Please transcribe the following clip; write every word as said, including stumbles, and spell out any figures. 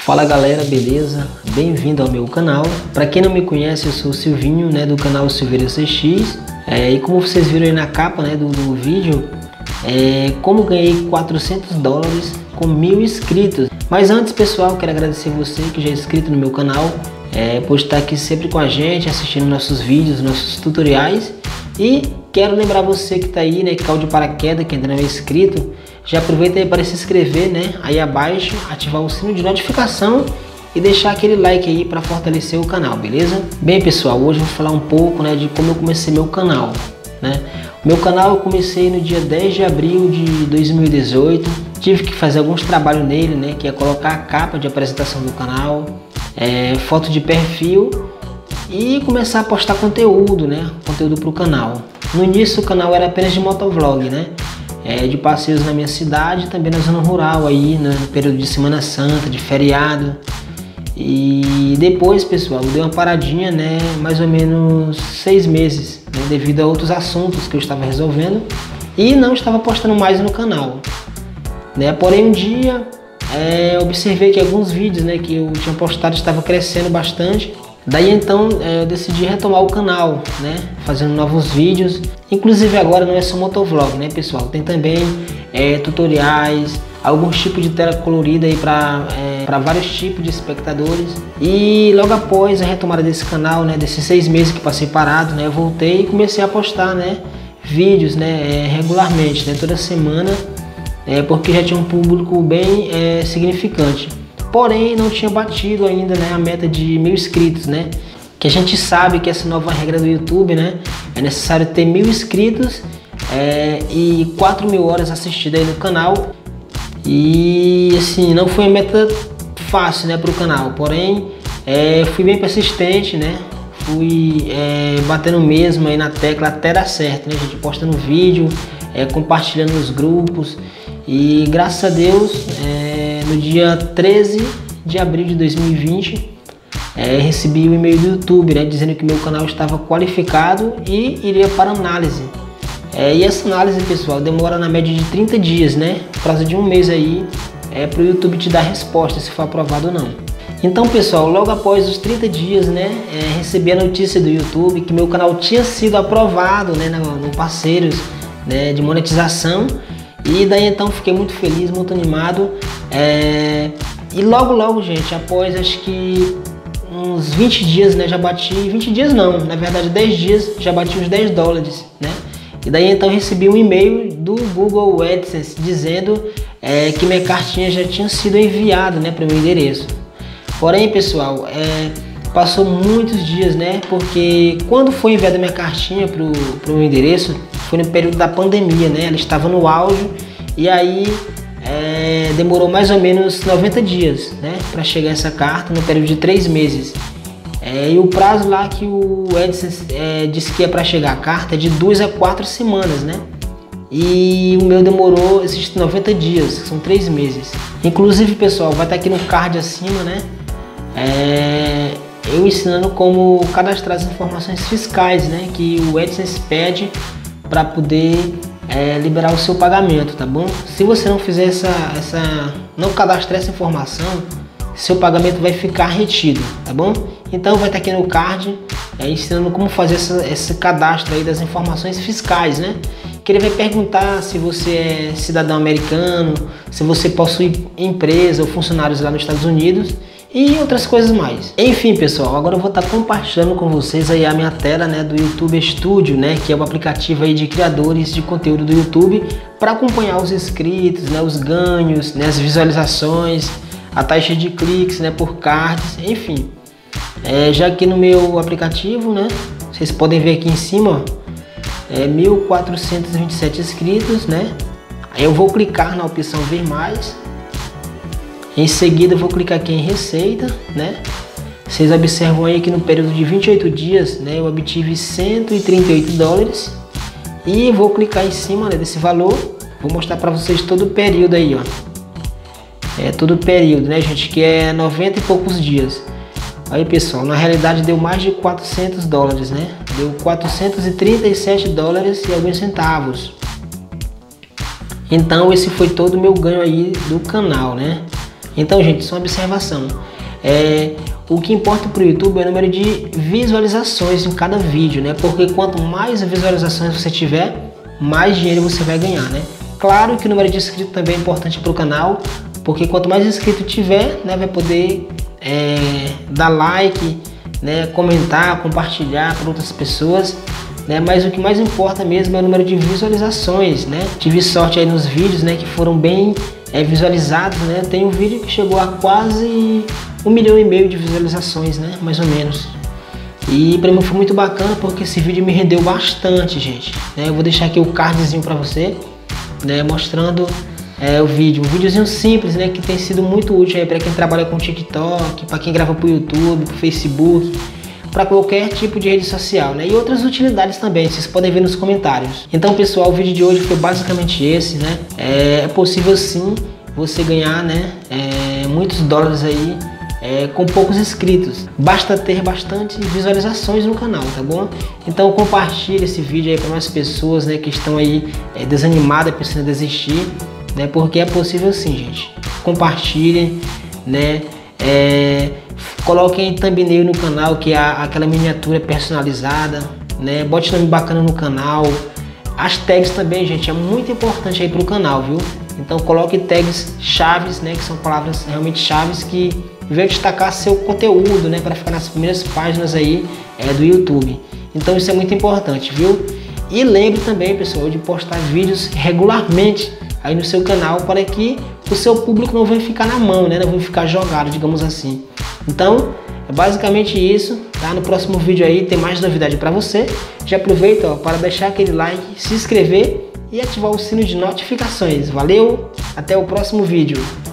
Fala galera, beleza? Bem-vindo ao meu canal. Para quem não me conhece, eu sou o Silvinho, né, do canal Silveira C X. É, e como vocês viram aí na capa, né, do, do vídeo, é, como ganhei quatrocentos dólares com mil inscritos. Mas antes, pessoal, quero agradecer você que já é inscrito no meu canal, é, por estar aqui sempre com a gente, assistindo nossos vídeos, nossos tutoriais. E quero lembrar você que está aí, né, que caiu de paraquedas, que ainda não é inscrito, já aproveita aí para se inscrever, né, aí abaixo, ativar o sino de notificação e deixar aquele like aí para fortalecer o canal, beleza? Bem, pessoal, hoje eu vou falar um pouco, né, de como eu comecei meu canal, né? O meu canal eu comecei no dia dez de abril de dois mil e dezoito. Tive que fazer alguns trabalhos nele, né, que é colocar a capa de apresentação do canal, é, foto de perfil e começar a postar conteúdo, né, conteúdo para o canal. No início o canal era apenas de motovlog, né, é, de passeios na minha cidade, também na zona rural aí, né, no período de Semana Santa, de feriado. E depois, pessoal, eu dei uma paradinha, né, mais ou menos seis meses, né, devido a outros assuntos que eu estava resolvendo e não estava postando mais no canal, né. Porém, um dia é, observei que alguns vídeos, né, que eu tinha postado estavam crescendo bastante. Daí então é, eu decidi retomar o canal, né, fazendo novos vídeos. Inclusive agora não é só motovlog, né, pessoal, tem também é, tutoriais, alguns tipos de tela colorida aí para é, para vários tipos de espectadores. E logo após a retomada desse canal, né, desses seis meses que passei parado, né, eu voltei e comecei a postar, né, vídeos, né, é, regularmente, né, toda semana, é, porque já tinha um público bem é, significante. Porém, não tinha batido ainda, né, a meta de mil inscritos, né? Que a gente sabe que essa nova regra do YouTube, né, é necessário ter mil inscritos é, e quatro mil horas assistidas aí no canal. E assim, não foi uma meta fácil, né, para o canal. Porém, é, fui bem persistente, né? Fui é, batendo mesmo aí na tecla até dar certo, né? A gente postando vídeo, é, compartilhando nos grupos. E graças a Deus, é, no dia treze de abril de dois mil e vinte, é, recebi o e-mail do YouTube, né, dizendo que meu canal estava qualificado e iria para análise. É, e essa análise, pessoal, demora na média de trinta dias, né, prazo de um mês aí, é, para o YouTube te dar resposta se for aprovado ou não. Então, pessoal, logo após os trinta dias, né, é, recebi a notícia do YouTube que meu canal tinha sido aprovado, né, no, no parceiros, né, de monetização. E daí então fiquei muito feliz, muito animado, é... e logo logo, gente, após acho que uns vinte dias, né, já bati, vinte dias não, na verdade dez dias, já bati os dez dólares, né, e daí então recebi um e-mail do Google AdSense dizendo é, que minha cartinha já tinha sido enviada, né, para o meu endereço. Porém, pessoal, é... passou muitos dias, né, porque quando foi enviada minha cartinha para o meu endereço, foi no período da pandemia, né, ela estava no auge, e aí é, demorou mais ou menos noventa dias, né, para chegar essa carta no período de três meses. É, e o prazo lá que o AdSense é, disse que é para chegar a carta é de duas a quatro semanas, né, e o meu demorou esses noventa dias, são três meses. Inclusive, pessoal, vai estar aqui no card acima, né, é, eu ensinando como cadastrar as informações fiscais, né, que o AdSense pede para poder é, liberar o seu pagamento, tá bom? Se você não fizer essa, essa, não cadastrar essa informação, seu pagamento vai ficar retido, tá bom? Então vai estar aqui no card é, ensinando como fazer essa, esse cadastro aí das informações fiscais, né? Que ele vai perguntar se você é cidadão americano, se você possui empresa ou funcionários lá nos Estados Unidos e outras coisas mais. Enfim, pessoal, agora eu vou estar compartilhando com vocês aí a minha tela, né, do YouTube Studio, né, que é o aplicativo aí de criadores de conteúdo do YouTube para acompanhar os inscritos, né, os ganhos, né, as visualizações, a taxa de cliques, né, por cards, enfim. É, já aqui no meu aplicativo, né, vocês podem ver aqui em cima, ó, é mil quatrocentos e vinte e sete inscritos, né. Aí eu vou clicar na opção ver mais. Em seguida eu vou clicar aqui em receita, né? Vocês observam aí que no período de vinte e oito dias, né, eu obtive cento e trinta e oito dólares. E vou clicar em cima, né, desse valor. Vou mostrar para vocês todo o período aí, ó. É todo o período, né, gente, que é noventa e poucos dias. Aí, pessoal, na realidade deu mais de quatrocentos dólares, né? Deu quatrocentos e trinta e sete dólares e alguns centavos. Então esse foi todo o meu ganho aí do canal, né? Então, gente, só uma observação. É, o que importa para o YouTube é o número de visualizações em cada vídeo, né? Porque quanto mais visualizações você tiver, mais dinheiro você vai ganhar, né? Claro que o número de inscritos também é importante para o canal, porque quanto mais inscrito tiver, né, vai poder é, dar like, né, comentar, compartilhar para outras pessoas, né? Mas o que mais importa mesmo é o número de visualizações, né? Tive sorte aí nos vídeos, né, que foram bem é, visualizados, né? Tem um vídeo que chegou a quase um milhão e meio de visualizações, né, mais ou menos. E para mim foi muito bacana porque esse vídeo me rendeu bastante, gente, né? Eu vou deixar aqui o cardzinho para você, né, mostrando é, o vídeo, um videozinho simples, né, que tem sido muito útil para quem trabalha com TikTok, para quem grava para o YouTube, para o Facebook, para qualquer tipo de rede social, né, e outras utilidades também, vocês podem ver nos comentários. Então, pessoal, o vídeo de hoje foi basicamente esse, né? É, é possível sim você ganhar, né, é, muitos dólares aí É, com poucos inscritos, basta ter bastante visualizações no canal, tá bom? Então compartilhe esse vídeo aí para mais pessoas, né, que estão aí é, desanimadas, pensando em desistir, né, porque é possível sim, gente. Compartilhem, né, é, coloquem thumbnail no canal, que é aquela miniatura personalizada, né, bote nome bacana no canal. As tags também, gente, é muito importante aí para o canal, viu? Então coloque tags chaves, né, que são palavras realmente chaves que veio destacar seu conteúdo, né, para ficar nas primeiras páginas aí é, do YouTube. Então isso é muito importante, viu? E lembre também, pessoal, de postar vídeos regularmente aí no seu canal para que o seu público não venha ficar na mão, né, não venha ficar jogado, digamos assim. Então é basicamente isso, tá? No próximo vídeo aí tem mais novidade para você. Já aproveita, ó, para deixar aquele like, se inscrever e ativar o sino de notificações. Valeu, até o próximo vídeo.